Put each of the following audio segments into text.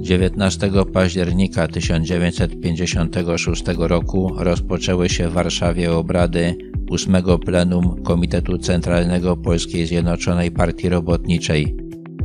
19 października 1956 roku rozpoczęły się w Warszawie obrady 8. Plenum Komitetu Centralnego Polskiej Zjednoczonej Partii Robotniczej.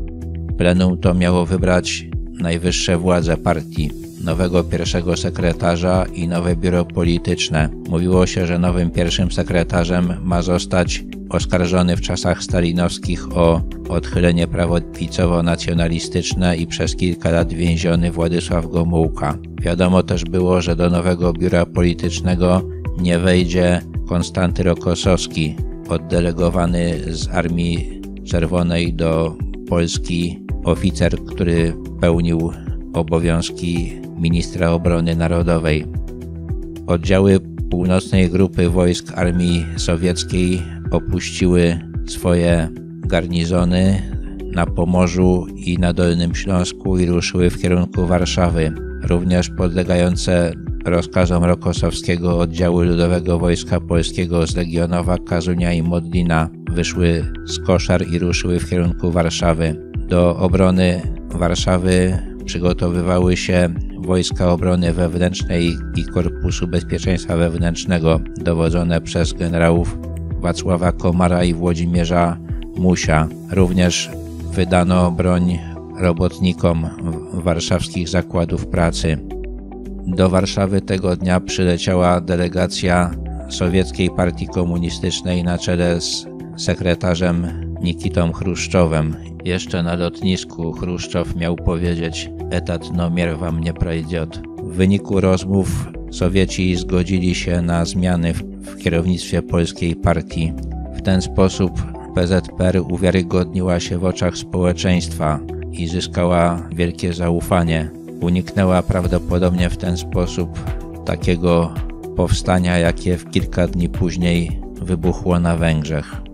Plenum to miało wybrać najwyższe władze partii, nowego pierwszego sekretarza i nowe biuro polityczne. Mówiło się, że nowym pierwszym sekretarzem ma zostać oskarżony w czasach stalinowskich o odchylenie prawicowo-nacjonalistyczne i przez kilka lat więziony Władysław Gomułka. Wiadomo też było, że do nowego biura politycznego nie wejdzie Konstanty Rokossowski, oddelegowany z Armii Czerwonej do Polski oficer, który pełnił obowiązki ministra obrony narodowej. Oddziały północnej grupy wojsk armii sowieckiej opuściły swoje garnizony na Pomorzu i na Dolnym Śląsku i ruszyły w kierunku Warszawy. Również podlegające rozkazom Rokossowskiego oddziały Ludowego Wojska Polskiego z Legionowa, Kazunia i Modlina wyszły z Koszar i ruszyły w kierunku Warszawy. Do obrony Warszawy przygotowywały się Wojska Obrony Wewnętrznej i Korpusu Bezpieczeństwa Wewnętrznego dowodzone przez generałów Wacława Komara i Włodzimierza Musia. Również wydano broń robotnikom warszawskich zakładów pracy. Do Warszawy tego dnia przyleciała delegacja Sowieckiej Partii Komunistycznej na czele z sekretarzem Nikitą Chruszczowem. Jeszcze na lotnisku Chruszczow miał powiedzieć: „Etat nomier wam nie prejdziot”. W wyniku rozmów Sowieci zgodzili się na zmiany w kierownictwie polskiej partii. W ten sposób PZPR uwiarygodniła się w oczach społeczeństwa i zyskała wielkie zaufanie. Uniknęła prawdopodobnie w ten sposób takiego powstania, jakie w kilka dni później wybuchło na Węgrzech.